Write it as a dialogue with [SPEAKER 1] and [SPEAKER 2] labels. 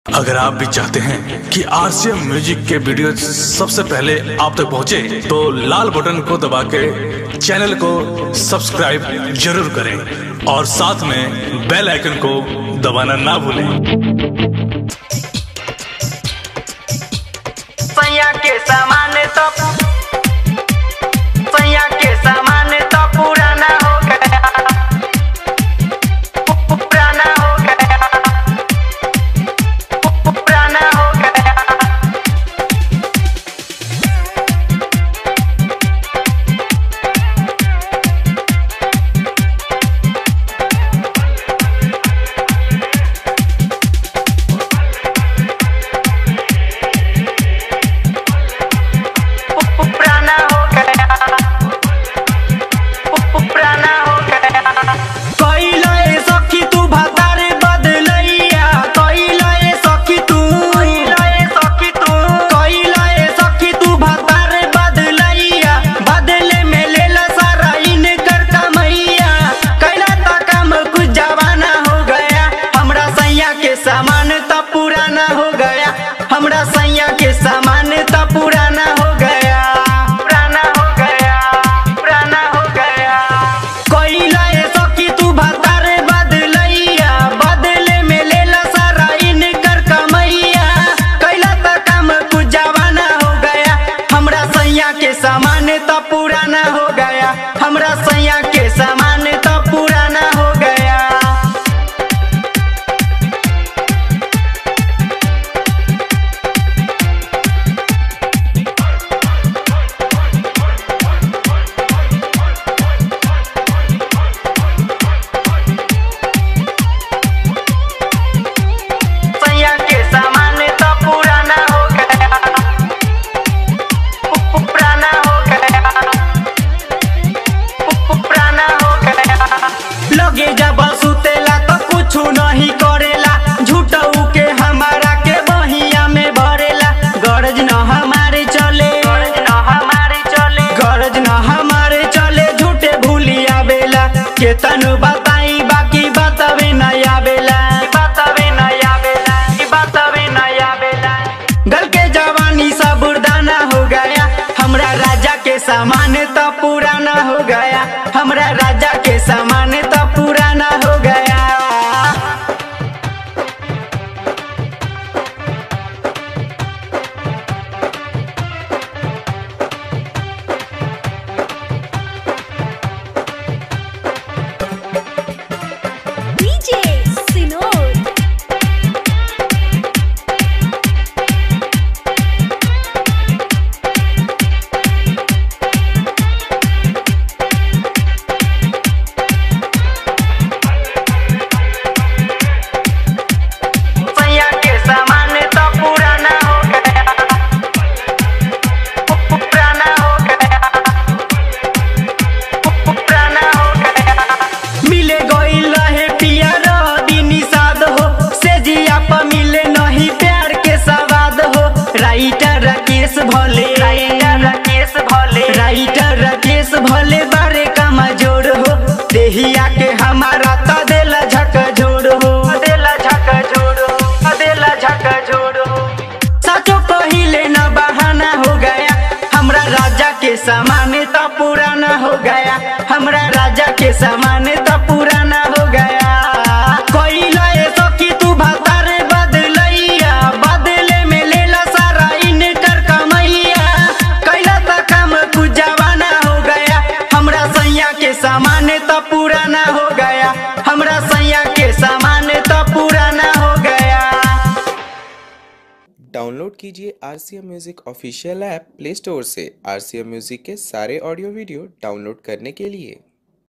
[SPEAKER 1] अगर आप भी चाहते हैं कि आरसीएम म्यूजिक के वीडियो सबसे पहले आप तक पहुंचे, तो लाल बटन को दबा के चैनल को सब्सक्राइब जरूर करें और साथ में बेल आइकन को दबाना ना भूलें।
[SPEAKER 2] सैया के सामान तो सैया के सामान तो पुराना हो गया, पुराना हो गया, पुराना हो गया। पुराना हो गया, पुराना हो गया। कइले सखी तू भतारे बदलैया, कइले सखी तू, कइले सखी तू, कइले सखी तू भतारे बदलैया। बदले में लेला सारा इनकर कमैया, कैला त काम कुछ जवाना हो गया। हमरा सैया के सामान त पुराना हो गया, हमरा सैया के सामान त पुराना हो गया, पुराना हो गया, पुराना हो गया। कइले सखी तू भतारे बदलैया, बदले में लेला सारा इनकर कमैया। कैला त काम कुछ जवाना हो गया, हमरा सैया के सामान त पुराना हो गया, हमरा सैया के सामान त पुराना हो गया। सैया के सामान तो पुराना हो गया, पुराना हो गया, पुराना हो गया। लगे जब सुतेला तो कुछ नहीं करेला, झूठऊ के हमारा के बहिया में भरेला। गरज न हमारे चले, गरज न हमारे चले, गरज न हमारे चले, झूठे भूली आवेला। केतन बताई बाकी बतावे न आवेला, बतावे न आवेला, बतावे न आवेला। गल के जवानी सब उड़ाना हो गया, हमरा राजा के सामान तो पुराना हो गया, हमरा राजा के सामान तो पुराना हो गया।
[SPEAKER 3] DJ Sinod.
[SPEAKER 2] सैया के सामान तो पुराना हो गया, पुराना हो गया, पुराना हो गया। मिले गइल रहे पिया रदी निषाद हो, से जिया पर मिले नहीं प्यार के सवाद हो। राइटर राकेश भले, राइटर राकेश भले, राइटर राकेश भले बारे कमजोर हो। देहिया के हमारा त देला झकझोर हो, देला झकझोर हो, देला झकझोर हो। सचो कहिले न बहाना हो गया, हमरा राजा के सामान तो पुराना हो गया, हमरा राजा के सामान तो पुराना हो गया। कइले सखी तू भतारे बदलैया, बदले में लेला सारा इनकर कमैया। कैला त काम कुछ जवाना हो गया, हमरा सैया के सामान तो पुराना हो गया, हमरा सैया के सामान तो पुराना हो गया।
[SPEAKER 4] डाउनलोड कीजिए RCM music official app play store से। आरसीएम म्यूजिक के सारे ऑडियो वीडियो डाउनलोड करने के लिए